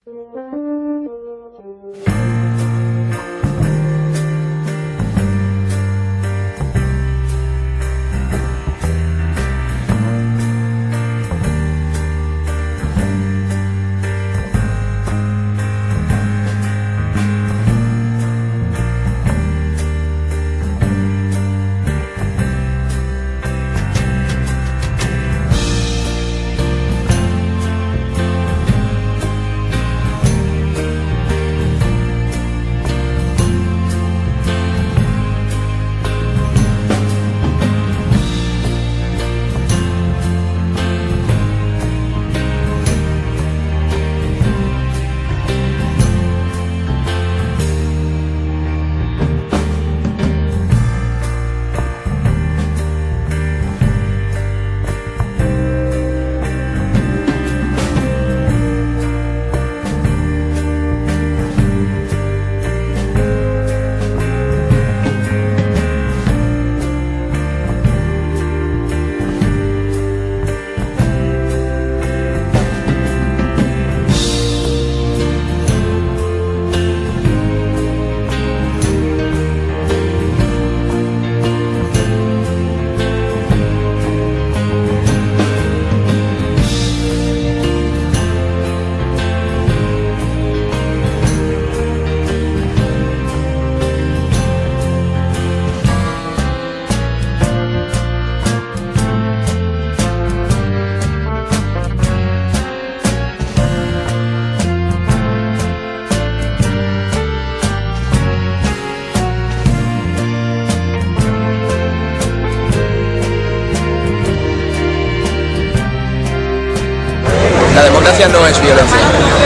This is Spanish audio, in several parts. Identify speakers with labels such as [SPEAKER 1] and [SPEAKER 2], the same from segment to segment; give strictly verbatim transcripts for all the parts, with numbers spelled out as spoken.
[SPEAKER 1] La democracia no es violencia.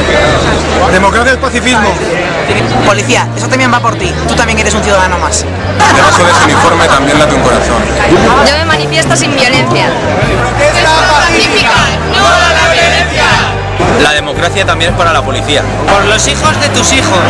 [SPEAKER 2] La democracia es pacifismo.
[SPEAKER 3] Policía, eso también va por ti. Tú también eres un ciudadano más.
[SPEAKER 1] Debajo de ese uniforme también late un corazón.
[SPEAKER 4] Yo me manifiesto sin violencia.
[SPEAKER 5] ¡Protesta pacífica! ¡No a la violencia!
[SPEAKER 6] La democracia también es para la policía.
[SPEAKER 7] Por los hijos de tus hijos.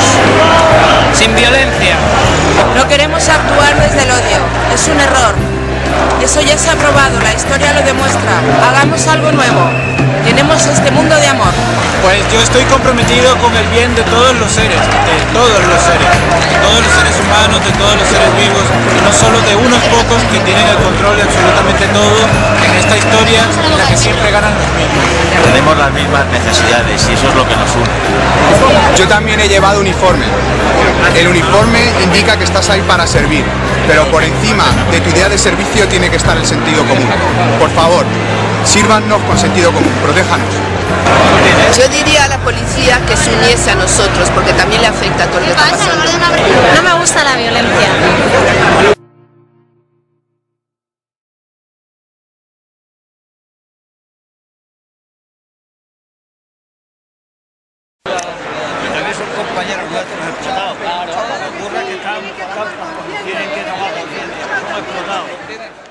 [SPEAKER 7] Sin violencia.
[SPEAKER 8] No queremos actuar desde el odio. Es un error. Eso ya se ha probado, la historia lo demuestra. Hagamos algo nuevo. Tenemos este mundo de amor.
[SPEAKER 2] Pues yo estoy comprometido con el bien de todos los seres, de todos los seres, de todos los seres humanos, de todos los seres vivos, y no solo de unos pocos que tienen el control de absolutamente todo en esta historia en la que siempre ganan los mismos.
[SPEAKER 6] Tenemos las mismas necesidades y eso es lo que nos une.
[SPEAKER 1] Yo también he llevado uniforme. El uniforme indica que estás ahí para servir, pero por encima de tu idea de servicio tiene que estar el sentido común. Por favor, sírvanos con sentido común, protéjanos.
[SPEAKER 8] Yo diría a la policía que se uniese a nosotros, porque también le afecta a todo lo que está pasando.
[SPEAKER 4] No me gusta la violencia.
[SPEAKER 7] También son compañeros nuestros explotados. Claro, ocurre que están, están, tienen que tomar conciencia, son explotados.